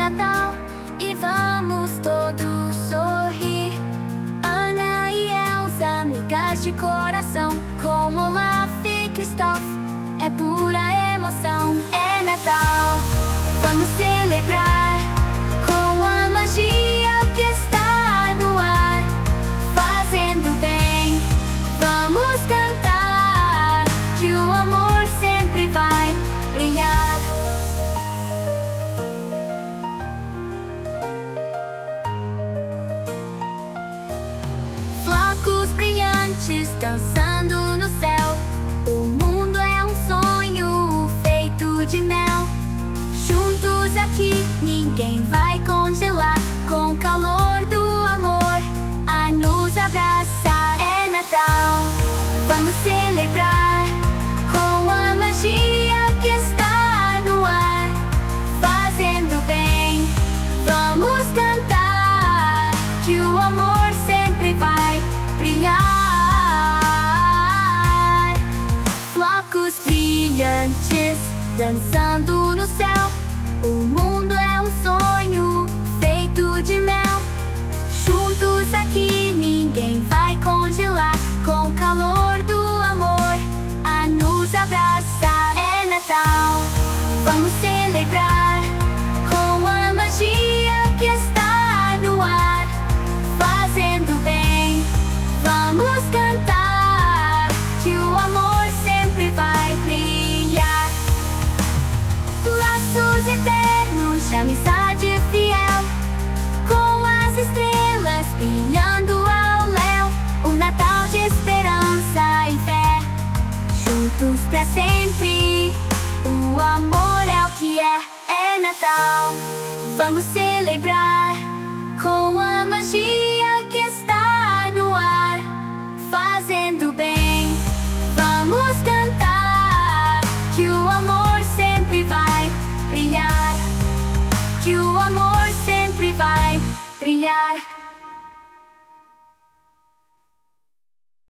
Natal e vamos todos sorrir. Ana e Elsa, amigas de coração, como Olaf e Kristoff, é pura emoção. É Natal, vamos celebrar com a magia que está no ar, fazendo bem. Vamos cantar que o amor sempre vai brilhar. Flocos brilhantes dançando no céu, o mundo é um sonho feito de mel. Juntos aqui ninguém vai congelar, com o calor do amor a nos abraçar. É Natal, vamos celebrar com a magia que está no ar, fazendo bem. Vamos cantar que o amor sempre vai brilhar. Flocos brilhantes dançando no céu, o mundo é um sonho feito de mel. Juntos aqui ninguém vai congelar, com o calor do amor a nos abraçar. É Natal, vamos celebrar com a magia que está no ar, fazendo bem. Vamos cantar que o amor sempre vai brilhar. Laços eternos de amizade fiel, com as estrelas brilhando ao léu. O Natal de esperança e fé, juntos pra sempre. O amor é o que é. É Natal, vamos celebrar com a magia que está no ar, fazendo bem. Vamos cantar que o amor sempre vai brilhar, que o amor sempre vai brilhar.